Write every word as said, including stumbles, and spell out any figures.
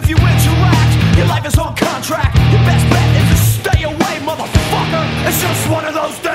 if you interact. Your life is on contract. Your best bet is to stay away, motherfucker. It's just one of those days.